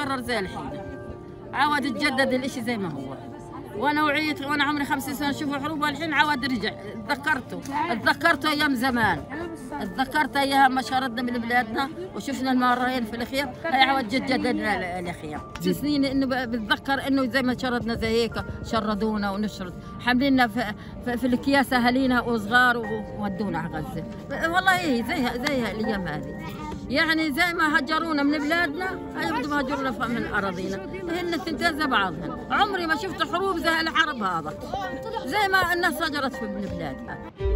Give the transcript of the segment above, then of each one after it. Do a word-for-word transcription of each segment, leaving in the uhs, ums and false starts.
يتكرر زي الحين، عاود يتجدد الاشي زي ما هو. وانا وعيت وانا عمري خمس سنين اشوف حروب، والحين عاود رجع. تذكرته تذكرته ايام زمان، تذكرت ايام ما شردنا من بلادنا وشفنا المارين في الخير، هي عاود جددنا الخير. ست سنين انه بتذكر انه زي ما شردنا زي هيك شردونا ونشرد، حامليننا في, في, في الاكياس اهالينا وصغار وودونا على غزه. والله هي زيها زيها الايام هذه، يعني زي ما هجرونا من بلادنا هي بدهم يهجرونا من اراضينا، هن الثنتين زي بعضهن. عمري ما شفت حروب زي الحرب هذا، زي ما الناس هجرت في بلادها.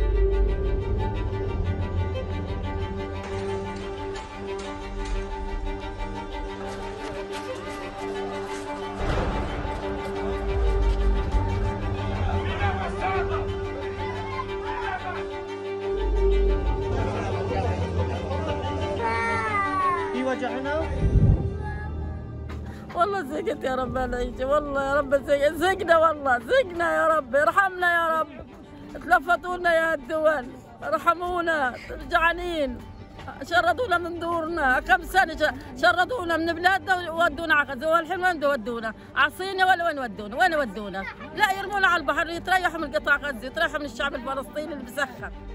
وجعنا والله زقت يا رب العيش، والله يا رب زقنا، والله زقنا يا رب، ارحمنا يا رب، تلفتوا لنا يا الدول، ارحمونا جعانين، شردونا من دورنا، كم سنه شردونا من بلادنا وودونا على غزه، والحين وين يودونا؟ على صينيا ولا وين يودونا؟ وين يودونا؟ لا يرمونا على البحر، يتريحوا من قطاع غزه، يتريحوا من الشعب الفلسطيني اللي بسخن.